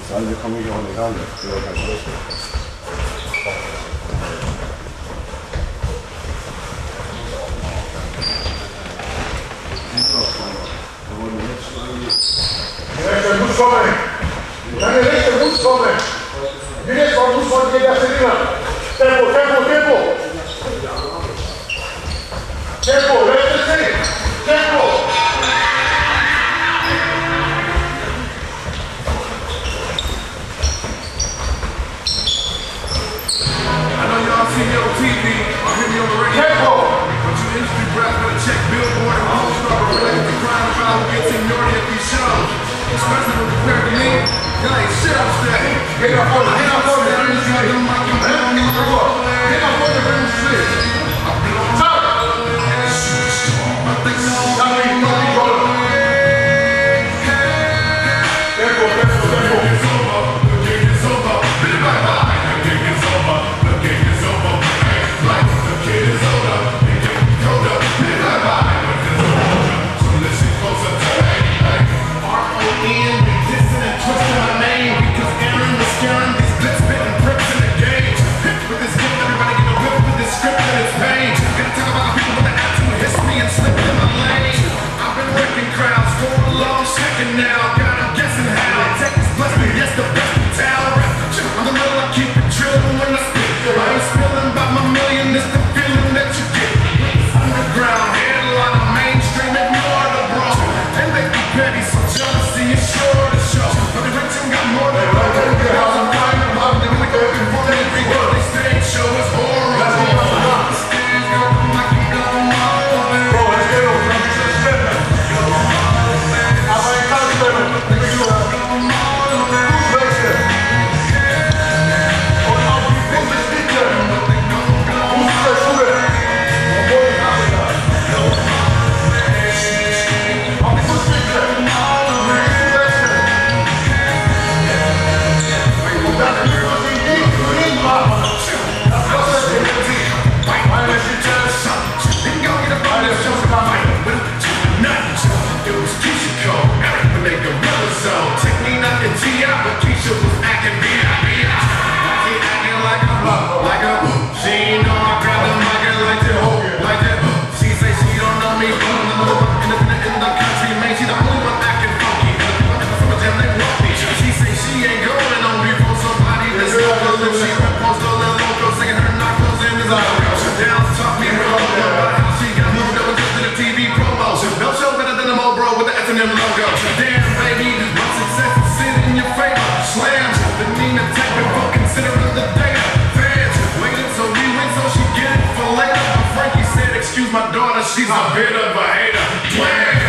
Alle kommen hier auch nicht an, das ist kein Schlüssel. Die rechte muss kommen! Deine rechte muss kommen! Die rechte muss kommen, die erste Linie! Tempo, Tempo, Tempo! Tempo, rechte Zehn! Tempo! I know y'all see me on TV, or hear me on the radio. Tempo! But you industry brass better check Billboard and Pollstar related to crime about who gets seniority at these shows. Especially when compared to me, y'all ain't shit upstairs. Get up on the she's a bit of a hater.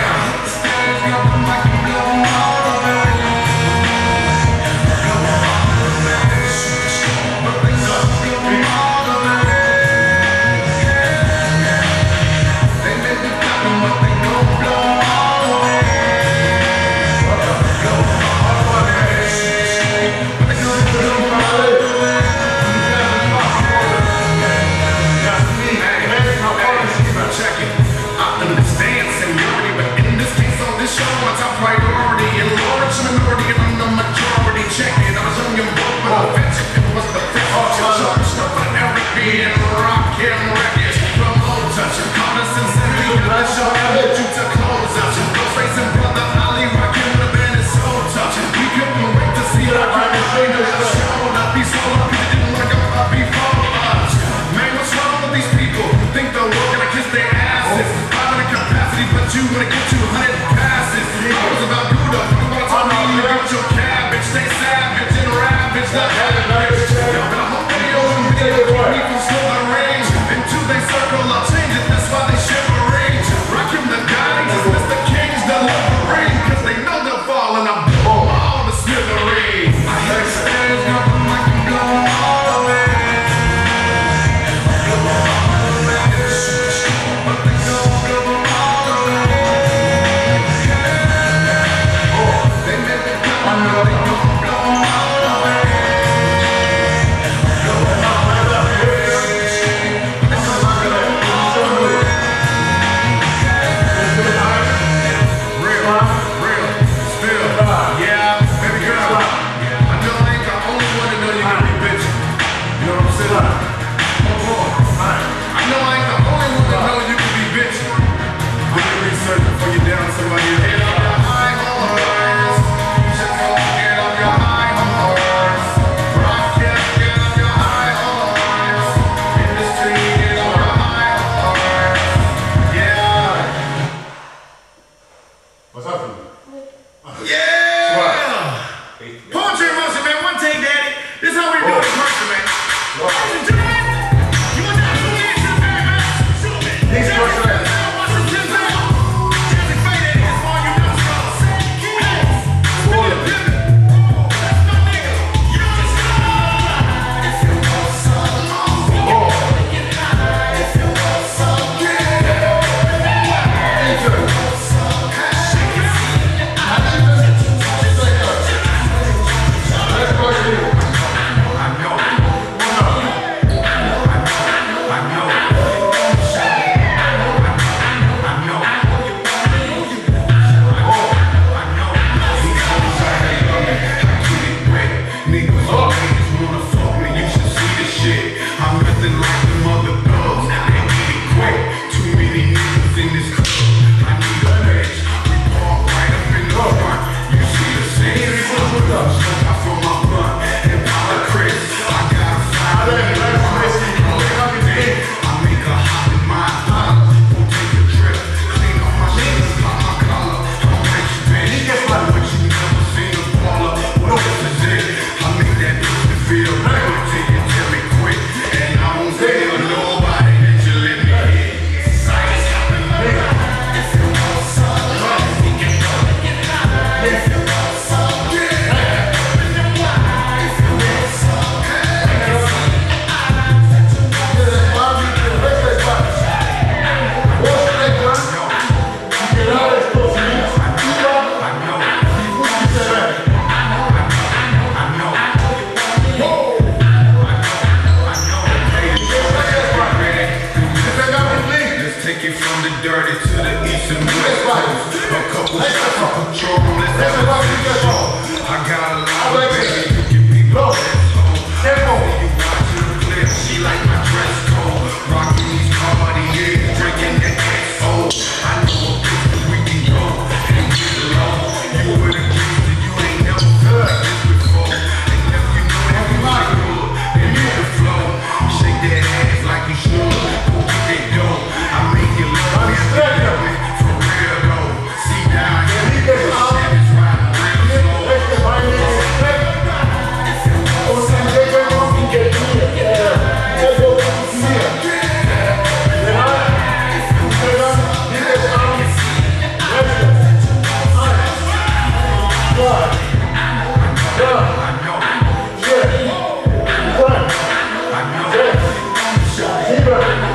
This is what we just saw. I got a lot I of like baby, it. you can be my Go. Tempo. You watch her clip, she like my dress code. Rocking these Cartiers, drinking the XO. I know a place that we can go and get low. You would agree that you ain't never felt like this before. And if you know that we might good, then you can flow. Shake that ass like you should. Go get that dough. I make you love me every day, for real though. See down here, He gets out. shit is riding real slow. Let's get my name in respect. Oh, and they can come and get me. Let's go to here. Then I, he gets out. Let's go. Good. Good. Yeah. Good. Yeah. Keep it.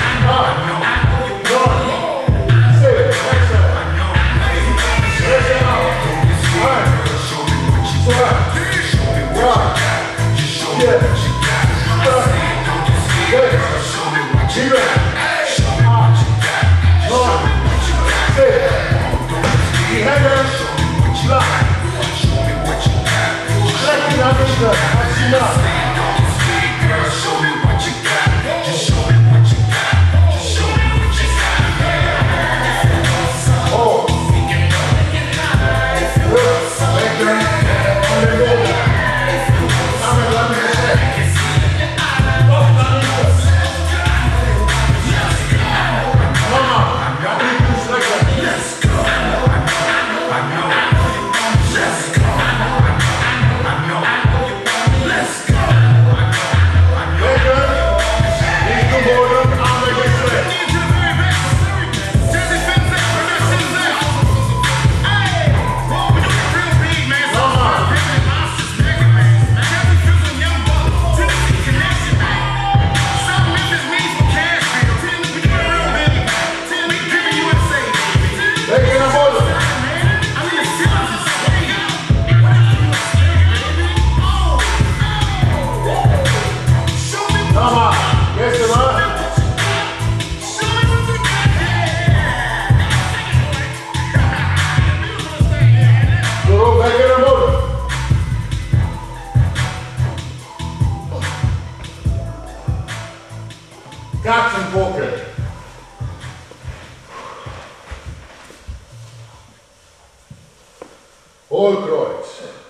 Katzenpoke. Hohlkreuz.